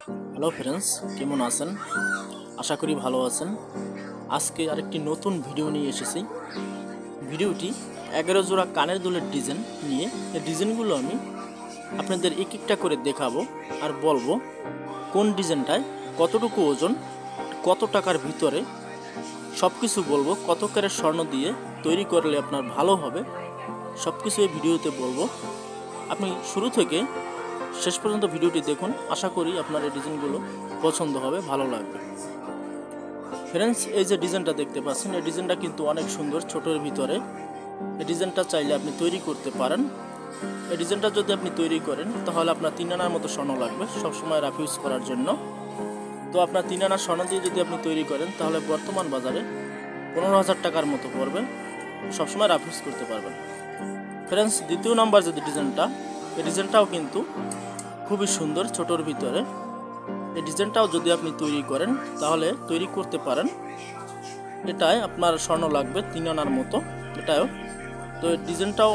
Hello friends, কেমন আছেন? আশা করি ভালো আছেন। আজকে আরেকটি নতুন ভিডিও নিয়ে এসেছি। ভিডিওটি 11 জোড়া কানের দুলের ডিজাইন নিয়ে। এই ডিজাইনগুলো আমি আপনাদের এক একটা করে দেখাবো আর বলবো কোন ডিজাইনটায় কতটুকু ওজন, কত টাকার ভিতরে, সব কিছু বলবো। কত ক্যারেট স্বর্ণ দিয়ে তৈরি করলে আপনার ভালো হবে, সব কিছু এই ভিডিওতে বলবো। আপনি শুরু থেকে শেষ পর্যন্ত ভিডিওটি দেখুন। আশা করি আপনার এই ডিজাইনগুলো পছন্দ হবে, ভালো লাগবে। ফ্রেন্ডস, এই যে ডিজাইনটা দেখতে পাচ্ছেন, এই ডিজাইনটা কিন্তু অনেক সুন্দর, ছোটোর ভিতরে। এই ডিজাইনটা চাইলে আপনি তৈরি করতে পারেন। এই ডিজাইনটা যদি আপনি তৈরি করেন তাহলে আপনার 3 আনার মতো স্বর্ণ লাগবে সবসময় রাফ ইউজ করার জন্য। তো আপনার 3 আনার স্বর্ণ দিয়ে যদি আপনি তৈরি করেন তাহলে বর্তমান বাজারে 15,000 টাকার মতো পড়বে, সবসময় রাফ ইউজ করতে পারবেন। ফ্রেন্ডস, দ্বিতীয় নাম্বার যে ডিজাইনটা, এই ডিজাইনটাও কিন্তু খুবই সুন্দর, ছোটোর ভিতরে। এই ডিজাইনটাও যদি আপনি তৈরি করেন তাহলে তৈরি করতে পারেন। এটাই আপনার স্বর্ণ লাগবে 3 আনার মতো এটাও। তো এই ডিজাইনটাও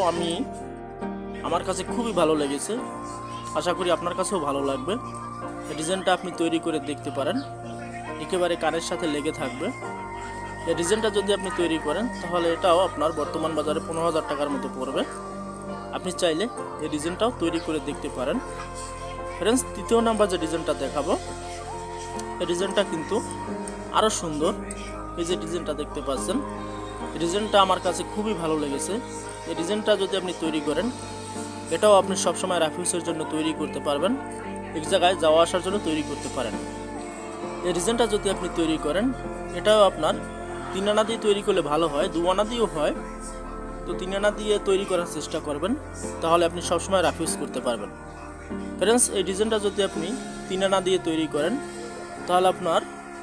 আমার কাছে খুবই ভালো লেগেছে, আশা করি আপনার কাছেও ভালো লাগবে। এই ডিজাইনটা আপনি তৈরি করে দেখতে পারেন, একেবারে কানের সাথে লেগে থাকবে। এই ডিজাইনটা যদি আপনি তৈরি করেন তাহলে এটাও আপনার বর্তমান বাজারে 15,000 টাকার মতো পড়বে। আপনি চাইলে এই ডিজাইনটাও তৈরি করে দেখতে পারেন। ফ্রেন্ডস, তৃতীয় নাম্বার যে ডিজাইনটা দেখাবো, এই ডিজাইনটা কিন্তু আরও সুন্দর। এই যে ডিজাইনটা দেখতে পাচ্ছেন, এই ডিজাইনটা আমার কাছে খুবই ভালো লেগেছে। এই ডিজাইনটা যদি আপনি তৈরি করেন, এটাও আপনি সবসময় রাফ ইউজের জন্য তৈরি করতে পারবেন, এক জায়গায় যাওয়া আসার জন্য তৈরি করতে পারেন। এই ডিজাইনটা যদি আপনি তৈরি করেন, এটাও আপনার 3 আনা দিয়ে তৈরি করলে ভালো হয়, 2 আনা দিয়েও হয়। তো 3 আনা দিয়ে তৈরি করার চেষ্টা করবেন, তাহলে আপনি সবসময় রাফ ইউজ করতে পারবেন। ফ্রেন্ডস, এই ডিজাইনটা যদি আপনি 3 আনা দিয়ে তৈরি করেন তাহলে আপনার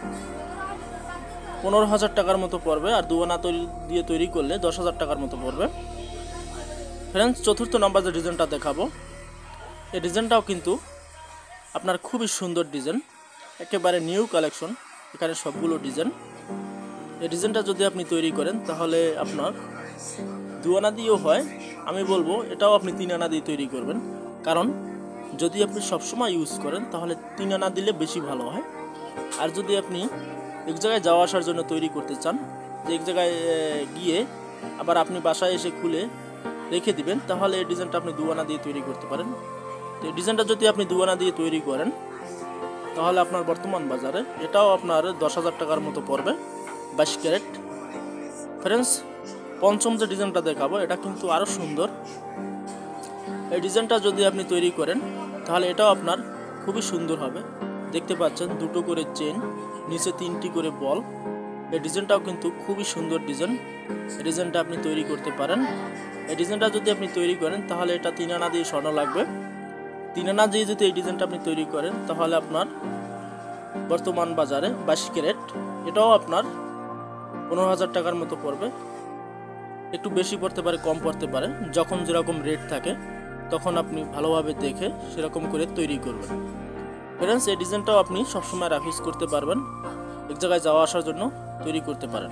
15,000 টাকার মতো পড়বে, আর 2 আনা দিয়ে তৈরি করলে 10,000 টাকার মতো পড়বে। ফ্রেন্ডস, চতুর্থ নাম্বার যে ডিজাইনটা দেখাবো, এই ডিজাইনটাও কিন্তু আপনার খুবই সুন্দর ডিজাইন, একেবারে নিউ কালেকশন। এখানে সবগুলো ডিজাইন। এই ডিজাইনটা যদি আপনি তৈরি করেন তাহলে আপনার 2 আনা দিয়েও হয়। আমি বলবো এটাও আপনি 3 আনা দিয়ে তৈরি করবেন, কারণ যদি আপনি সবসময় ইউজ করেন তাহলে 3 আনা দিলে বেশি ভালো হয়। আর যদি আপনি এক জায়গায় যাওয়া আসার জন্য তৈরি করতে চান, যে এক জায়গায় গিয়ে আবার আপনি বাসায় এসে খুলে রেখে দিবেন, তাহলে এই ডিজাইনটা আপনি 2 আনা দিয়ে তৈরি করতে পারেন। তো এই ডিজাইনটা যদি আপনি 2 আনা দিয়ে তৈরি করেন তাহলে আপনার বর্তমান বাজারে এটাও আপনার 10,000 টাকার মতো পড়বে, 22 ক্যারেট। ফ্রেন্ডস, পঞ্চম যে ডিজাইনটা দেখাবো, এটা কিন্তু আরও সুন্দর। এই ডিজাইনটা যদি আপনি তৈরি করেন তাহলে এটাও আপনার খুবই সুন্দর হবে। দেখতে পাচ্ছেন 2টো করে চেন, নিচে 3টি করে বল। এই ডিজাইনটাও কিন্তু খুবই সুন্দর ডিজাইন। এই ডিজাইনটা আপনি তৈরি করতে পারেন। এই ডিজাইনটা যদি আপনি তৈরি করেন তাহলে এটা 3 আনা দিয়ে স্বর্ণ লাগবে। 3 আনা দিয়ে যদি এই ডিজাইনটা আপনি তৈরি করেন তাহলে আপনার বর্তমান বাজারে 22 ক্যারেট, এটাও আপনার 15,000 টাকার মতো পড়বে। একটু বেশি পড়তে পারে, কম পড়তে পারে, যখন যেরকম রেট থাকে তখন আপনি ভালোভাবে দেখে সেরকম করে তৈরি করবেন। ফ্রেন্ডস, এই ডিজাইনটাও আপনি সবসময় রাফ ইউজ করতে পারবেন, এক জায়গায় যাওয়া আসার জন্য তৈরি করতে পারেন।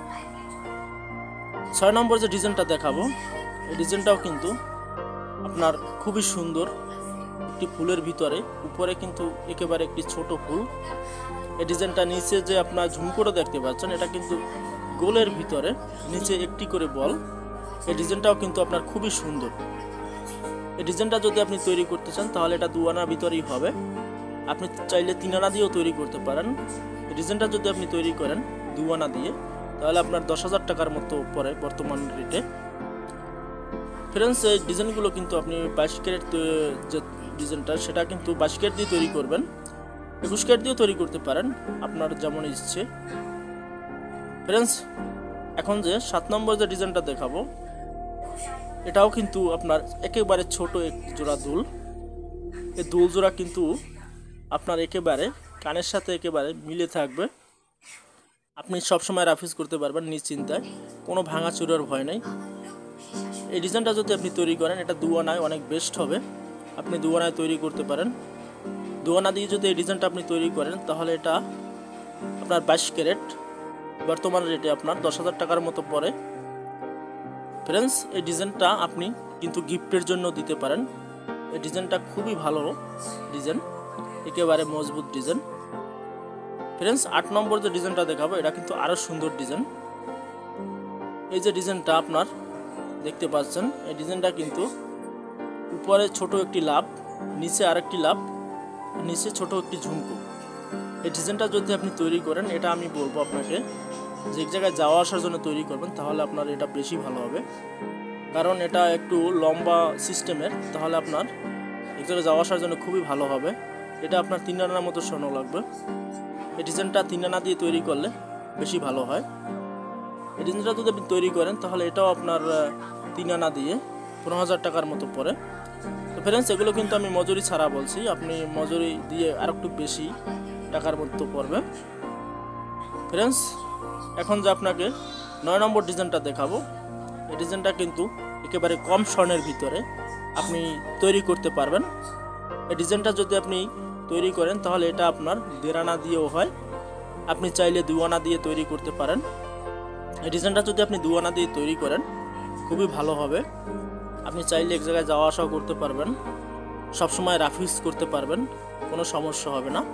6 নম্বর যে ডিজাইনটা দেখাবো, এই ডিজাইনটাও কিন্তু আপনার খুবই সুন্দর। একটি ফুলের ভিতরে উপরে কিন্তু একেবারে একটি ছোট ফুল। এই ডিজাইনটা নিচে যে আপনার ঝুমকোটা দেখতে পাচ্ছেন, এটা কিন্তু গোলের ভিতরে নিচে একটি করে বল। এই ডিজাইনটাও কিন্তু আপনার খুবই সুন্দর। এই ডিজাইনটা যদি আপনি তৈরি করতে চান তাহলে এটা 2 আনার ভিতরেই হবে। আপনি চাইলে 3 আনা দিয়েও তৈরি করতে পারেন। এই ডিজাইনটা যদি আপনি তৈরি করেন 2 আনা দিয়ে তাহলে আপনার 10,000 টাকার মতো পড়ে বর্তমান রেটে। ফ্রেন্ডস, এই ডিজাইনগুলো কিন্তু আপনি 22 ক্যারেট যে ডিজাইনটা, সেটা কিন্তু 22 ক্যারেট দিয়ে তৈরি করবেন, 21 ক্যারেট দিয়েও তৈরি করতে পারেন, আপনার যেমন ইচ্ছে। ফ্রেন্ডস, এখন যে 7 নম্বর যে ডিজাইনটা দেখাবো, এটাও কিন্তু আপনার একেবারে ছোট এক জোড়া দুল। এই দুল জোড়া কিন্তু আপনার একেবারে কানের সাথে একেবারে মিলে থাকবে। আপনি সবসময় রাফ ইউজ করতে পারবেন নিশ্চিন্তায়, কোনো ভাঙা চুরার ভয় নেই। এই ডিজাইনটা যদি আপনি তৈরি করেন এটা 2 আনায় অনেক বেস্ট হবে, আপনি 2 আনায় তৈরি করতে পারেন। 2 আনা দিয়ে যদি এই ডিজাইনটা আপনি তৈরি করেন তাহলে এটা আপনার 22 ক্যারেট, বর্তমান রেটে আপনার 10,000 টাকার মতো পড়ে। ফ্রেন্ডস, এই ডিজাইনটা আপনি কিন্তু গিফটের জন্য দিতে পারেন। এই ডিজাইনটা খুবই ভালো ডিজাইন। একেবারে মজবুত ডিজাইন। ফ্রেন্ডস 8 নম্বর যে ডিজাইনটা দেখাবো এটা কিন্তু আরও সুন্দর ডিজাইন। এই যে ডিজাইনটা আপনার দেখতে পাচ্ছেন, এই ডিজাইনটা কিন্তু উপরে ছোট একটি লাভ, নিচে আরেকটি লাভ, নিচে ছোট একটি ঝুমকো। এই ডিজাইনটা যদি আপনি তৈরি করেন, এটা আমি বলবো আপনাকে যে এক জায়গায় যাওয়া আসার জন্য তৈরি করবেন, তাহলে আপনার এটা বেশি ভালো হবে। কারণ এটা একটু লম্বা সিস্টেমের, তাহলে আপনার এক জায়গায় যাওয়া আসার জন্য খুবই ভালো হবে। এটা আপনার 3 আনার মতো স্বর্ণ লাগবে। এই ডিজাইনটা 3 আনা দিয়ে তৈরি করলে বেশি ভালো হয়। এই ডিজাইনটা যদি আপনি তৈরি করেন তাহলে এটাও আপনার 3 আনা দিয়ে 15,000 টাকার মতো পড়ে। তো ফ্রেন্ডস এগুলো কিন্তু আমি মজুরি ছাড়া বলছি, আপনি মজুরি দিয়ে আর একটু বেশি টাকার মতো পড়বে। ফ্রেন্ডস এখন যে আপনাকে 9 নম্বর ডিজাইনটা দেখাবো, এই ডিজাইনটা কিন্তু একেবারে কম স্বর্ণের ভিতরে আপনি তৈরি করতে পারবেন। এই ডিজাইনটা যদি আপনি তৈরি করেন তাহলে এটা আপনার 1.5 আনা দিয়েও হয়, আপনি চাইলে 2 আনা দিয়ে তৈরি করতে পারেন। এই ডিজাইনটা যদি আপনি 2 আনা দিয়ে তৈরি করেন খুবই ভালো হবে। আপনি চাইলে এক জায়গায় যাওয়া আসাও করতে পারবেন, সবসময় রাফ ইউজ করতে পারবেন, কোনো সমস্যা হবে না।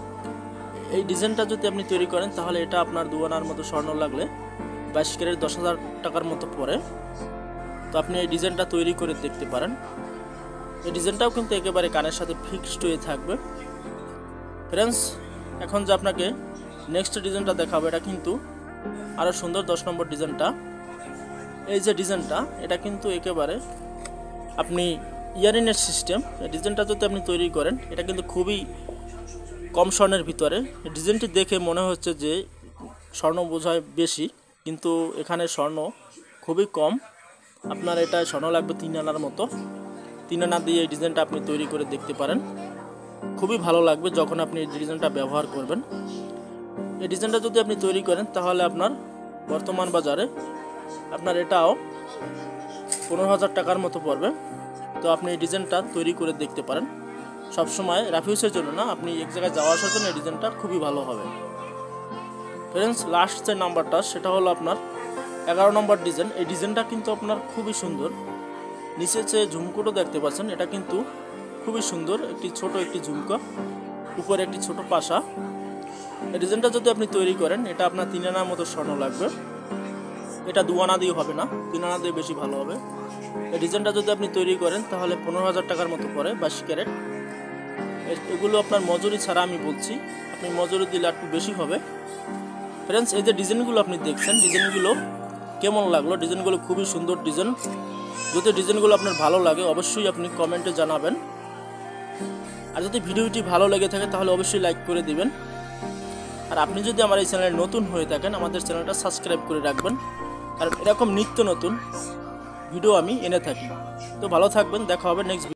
এই ডিজাইনটা যদি আপনি তৈরি করেন তাহলে এটা আপনার 2 আনার মতো স্বর্ণ লাগলে 22 ক্যারেট 10,000 টাকার মতো পড়ে। তো আপনি এই ডিজাইনটা তৈরি করে দেখতে পারেন। এই ডিজাইনটাও কিন্তু একেবারে কানের সাথে ফিক্সড হয়ে থাকবে। ফ্রেন্ডস এখন যে আপনাকে নেক্সট ডিজাইনটা দেখাবো, এটা কিন্তু আরও সুন্দর 10 নম্বর ডিজাইনটা। এই যে ডিজাইনটা এটা কিন্তু একেবারে আপনি ইয়ারিনের সিস্টেম। এই ডিজাইনটা যদি আপনি তৈরি করেন এটা কিন্তু খুবই কম স্বর্ণের ভিতরে। ডিজাইনটি দেখে মনে হচ্ছে যে স্বর্ণ বোঝায় বেশি, কিন্তু এখানে স্বর্ণ খুবই কম। আপনার এটা স্বর্ণ লাগবে 3 আনার মতো। 3 আনা দিয়ে এই ডিজাইনটা আপনি তৈরি করে দেখতে পারেন, খুবই ভালো লাগবে যখন আপনি এই ডিজাইনটা ব্যবহার করবেন। এই ডিজাইনটা যদি আপনি তৈরি করেন তাহলে আপনার বর্তমান বাজারে আপনার এটাও 15,000 টাকার মতো পড়বে। তো আপনি এই ডিজাইনটা তৈরি করে দেখতে পারেন, সবসময় রাফিউসের জন্য না, আপনি এক জায়গায় যাওয়া আসার জন্য এই ডিজাইনটা খুবই ভালো হবে। ফ্রেন্ডস লাস্ট যে নাম্বারটা সেটা হলো আপনার 11 নম্বর ডিজাইন। এই ডিজাইনটা কিন্তু আপনার খুবই সুন্দর। নিচে যে ঝুমকোটা দেখতে পাচ্ছেন এটা কিন্তু খুবই সুন্দর, একটি ছোট একটি ঝুমকো, উপরে একটি ছোট পাশা। এই ডিজাইনটা যদি আপনি তৈরি করেন এটা আপনার 3 আনার মতো স্বর্ণ লাগবে। এটা 2 আনা দিয়ে হবে না, 3 আনা দিয়ে বেশি ভালো হবে। এই ডিজাইনটা যদি আপনি তৈরি করেন তাহলে 15,000 টাকার মতো পড়ে 22 ক্যারেট। এগুলো আপনার মজুরি ছাড়া আমি বলছি, আপনি মজুরি দিলে একটু বেশি হবে। ফ্রেন্ডস এই যে ডিজাইনগুলো আপনি দেখছেন, ডিজাইনগুলো কেমন লাগলো? ডিজাইনগুলো খুবই সুন্দর ডিজাইন। যদি ডিজাইনগুলো আপনার ভালো লাগে অবশ্যই আপনি কমেন্টে জানাবেন। আর যদি ভিডিওটি ভালো লেগে থাকে তাহলে অবশ্যই লাইক করে দিবেন। আর আপনি যদি আমার এই চ্যানেলে নতুন হয়ে থাকেন আমাদের চ্যানেলটা সাবস্ক্রাইব করে রাখবেন, কারণ এরকম নিত্য নতুন ভিডিও আমি এনে থাকি। তো ভালো থাকবেন, দেখা হবে নেক্সট